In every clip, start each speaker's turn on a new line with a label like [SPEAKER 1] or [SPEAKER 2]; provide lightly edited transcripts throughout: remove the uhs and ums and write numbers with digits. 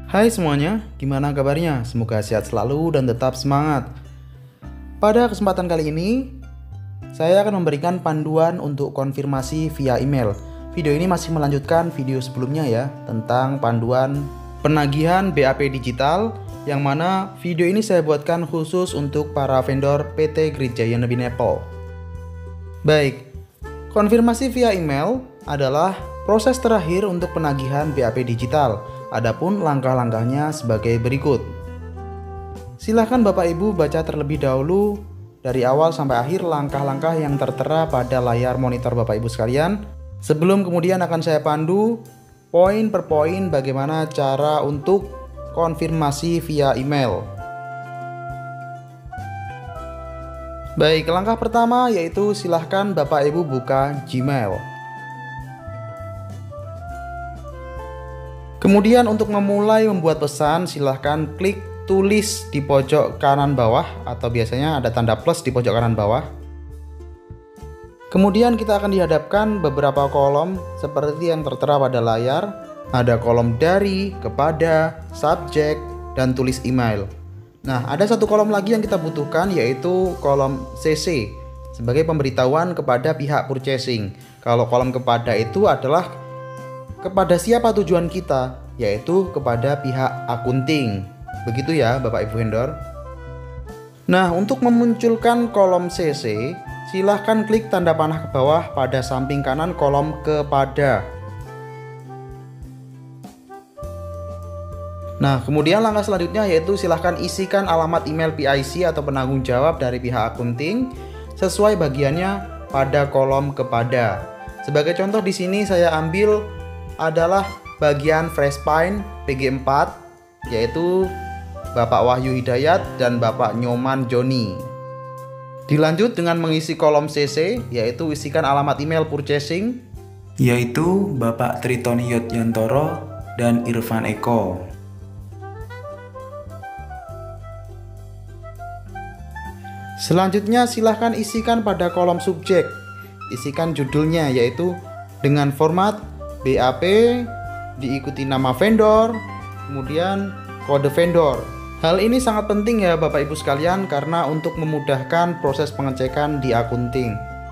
[SPEAKER 1] Hai semuanya, gimana kabarnya? Semoga sehat selalu dan tetap semangat. Pada kesempatan kali ini, saya akan memberikan panduan untuk konfirmasi via email. Video ini masih melanjutkan video sebelumnya ya, tentang panduan penagihan BAP digital, yang mana video ini saya buatkan khusus untuk para vendor PT Great Giant Apple. Baik, konfirmasi via email adalah proses terakhir untuk penagihan BAP digital. Adapun langkah-langkahnya sebagai berikut. Silahkan Bapak Ibu baca terlebih dahulu dari awal sampai akhir langkah-langkah yang tertera pada layar monitor Bapak Ibu sekalian. Sebelum kemudian akan saya pandu poin per poin bagaimana cara untuk konfirmasi via email. Baik, langkah pertama yaitu silahkan Bapak Ibu buka Gmail. Kemudian untuk memulai membuat pesan, silahkan klik tulis di pojok kanan bawah, atau biasanya ada tanda plus di pojok kanan bawah. Kemudian kita akan dihadapkan beberapa kolom seperti yang tertera pada layar. Ada kolom dari, kepada, subjek, dan tulis email. Nah, ada satu kolom lagi yang kita butuhkan, yaitu kolom CC sebagai pemberitahuan kepada pihak purchasing. Kalau kolom kepada itu adalah kepada siapa tujuan kita, yaitu kepada pihak akunting. Begitu ya Bapak Ibu vendor. Nah, untuk memunculkan kolom CC, silahkan klik tanda panah ke bawah pada samping kanan kolom kepada. Nah, kemudian langkah selanjutnya yaitu silahkan isikan alamat email PIC atau penanggung jawab dari pihak akunting sesuai bagiannya pada kolom kepada. Sebagai contoh di sini saya ambil adalah bagian Freshpine PG4, yaitu Bapak Wahyu Hidayat dan Bapak Nyoman Joni. Dilanjut dengan mengisi kolom CC, yaitu isikan alamat email purchasing,
[SPEAKER 2] yaitu Bapak Tritoni Yotyantoro dan Irfan Eko.
[SPEAKER 1] Selanjutnya silahkan isikan pada kolom subjek, isikan judulnya yaitu dengan format BAP, diikuti nama vendor, kemudian kode vendor. Hal ini sangat penting ya Bapak Ibu sekalian, karena untuk memudahkan proses pengecekan di akunting.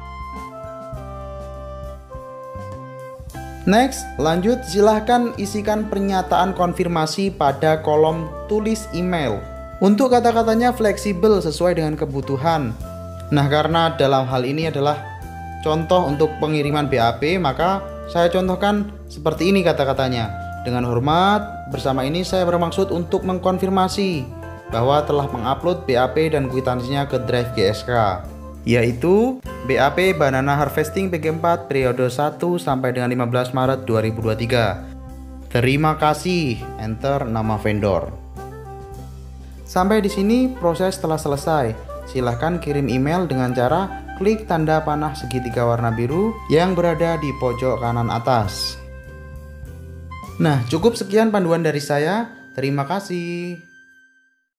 [SPEAKER 1] Next, lanjut silahkan isikan pernyataan konfirmasi pada kolom tulis email. Untuk kata-katanya fleksibel sesuai dengan kebutuhan. Nah, karena dalam hal ini adalah contoh untuk pengiriman BAP, maka saya contohkan seperti ini kata-katanya. Dengan hormat, bersama ini saya bermaksud untuk mengkonfirmasi bahwa telah mengupload BAP dan kwitansinya ke drive GSK, yaitu BAP Banana Harvesting PG4 periode 1 sampai dengan 15 Maret 2023. Terima kasih, enter nama vendor. Sampai di sini proses telah selesai. Silahkan kirim email dengan cara klik tanda panah segitiga warna biru yang berada di pojok kanan atas. Nah, cukup sekian panduan dari saya. Terima kasih.